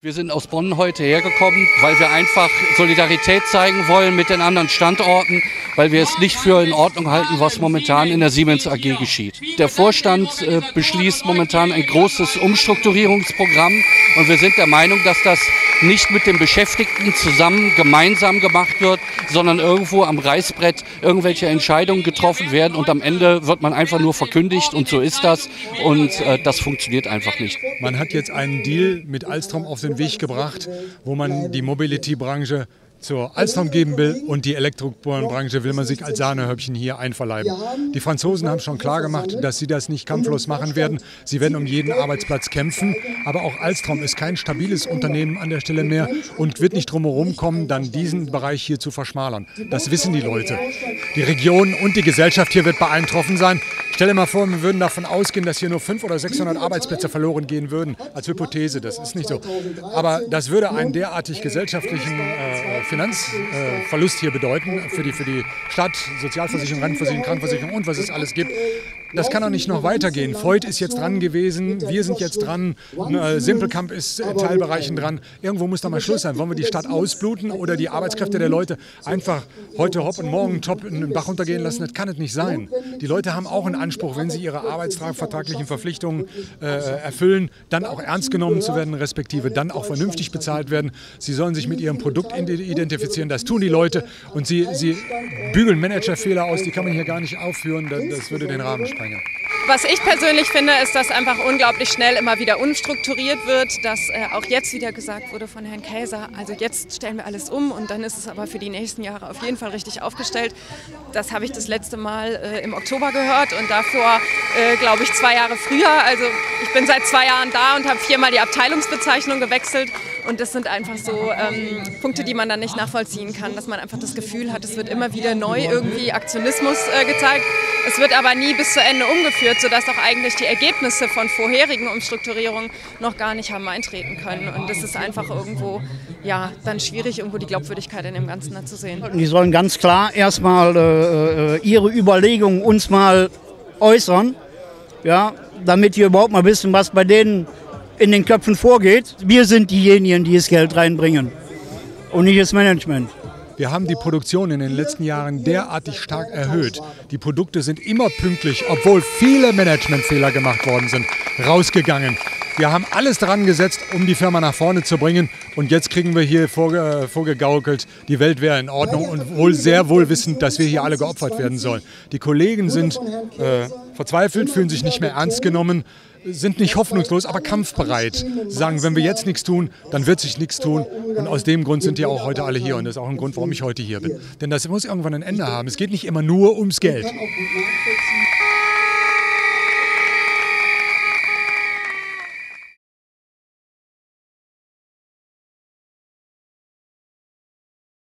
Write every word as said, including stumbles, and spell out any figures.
Wir sind aus Bonn heute hergekommen, weil wir einfach Solidarität zeigen wollen mit den anderen Standorten, weil wir es nicht für in Ordnung halten, was momentan in der Siemens A G geschieht. Der Vorstand äh, beschließt momentan ein großes Umstrukturierungsprogramm und wir sind der Meinung, dass das nicht mit den Beschäftigten zusammen gemeinsam gemacht wird, sondern irgendwo am Reißbrett irgendwelche Entscheidungen getroffen werden und am Ende wird man einfach nur verkündigt und so ist das und äh, das funktioniert einfach nicht. Man hat jetzt einen Deal mit Alstom auf den Weg gebracht, wo man die Mobility-Branche zur Alstom geben will und die Elektrobranche will man sich als Sahnehäubchen hier einverleiben. Die Franzosen haben schon klar gemacht, dass sie das nicht kampflos machen werden. Sie werden um jeden Arbeitsplatz kämpfen, aber auch Alstom ist kein stabiles Unternehmen an der Stelle mehr und wird nicht drum herum kommen, dann diesen Bereich hier zu verschmalern. Das wissen die Leute. Die Region und die Gesellschaft hier wird beeindruckt sein. Stell dir mal vor, wir würden davon ausgehen, dass hier nur fünfhundert oder sechshundert Arbeitsplätze verloren gehen würden, als Hypothese. Das ist nicht so. Aber das würde einen derartig gesellschaftlichen äh, Finanzverlust äh, hier bedeuten für die, für die Stadt, Sozialversicherung, Rentenversicherung, Krankenversicherung und was es alles gibt. Das kann doch nicht noch weitergehen. Voigt ist jetzt dran gewesen, wir sind jetzt dran, äh, Simpelkamp ist in Teilbereichen dran. Irgendwo muss da mal Schluss sein. Wollen wir die Stadt ausbluten oder die Arbeitskräfte der Leute einfach heute hopp und morgen top in den Bach runtergehen lassen? Das kann es nicht sein. Die Leute haben auch einen Anspruch, wenn sie ihre arbeitsvertraglichen Verpflichtungen äh, erfüllen, dann auch ernst genommen zu werden, respektive dann auch vernünftig bezahlt werden. Sie sollen sich mit ihrem Produkt identifizieren, das tun die Leute und sie, sie bügeln Managerfehler aus, die kann man hier gar nicht aufführen, das würde den Rahmen sprengen. Was ich persönlich finde, ist, dass einfach unglaublich schnell immer wieder umstrukturiert wird, dass äh, auch jetzt wieder gesagt wurde von Herrn Käser, also jetzt stellen wir alles um und dann ist es aber für die nächsten Jahre auf jeden Fall richtig aufgestellt. Das habe ich das letzte Mal äh, im Oktober gehört und davor, äh, glaube ich, zwei Jahre früher. Also ich bin seit zwei Jahren da und habe viermal die Abteilungsbezeichnung gewechselt. Und das sind einfach so ähm, Punkte, die man dann nicht nachvollziehen kann, dass man einfach das Gefühl hat, es wird immer wieder neu irgendwie Aktionismus äh, gezeigt. Es wird aber nie bis zu Ende umgeführt, sodass auch eigentlich die Ergebnisse von vorherigen Umstrukturierungen noch gar nicht haben eintreten können. Und das ist einfach irgendwo, ja, dann schwierig, irgendwo die Glaubwürdigkeit in dem Ganzen da zu sehen. Die sollen ganz klar erstmal äh, ihre Überlegungen uns mal äußern, ja, damit wir überhaupt mal wissen, was bei denen in den Köpfen vorgeht. Wir sind diejenigen, die das Geld reinbringen und nicht das Management. Wir haben die Produktion in den letzten Jahren derartig stark erhöht. Die Produkte sind immer pünktlich, obwohl viele Managementfehler gemacht worden sind, rausgegangen. Wir haben alles dran gesetzt, um die Firma nach vorne zu bringen. Und jetzt kriegen wir hier vorge vorgegaukelt, die Welt wäre in Ordnung und wohl sehr wohl wissend, dass wir hier alle geopfert werden sollen. Die Kollegen sind äh, verzweifelt, fühlen sich nicht mehr ernst genommen, sind nicht hoffnungslos, aber kampfbereit. Sie sagen, wenn wir jetzt nichts tun, dann wird sich nichts tun. Und aus dem Grund sind die auch heute alle hier. Und das ist auch ein Grund, warum ich heute hier bin. Denn das muss irgendwann ein Ende haben. Es geht nicht immer nur ums Geld.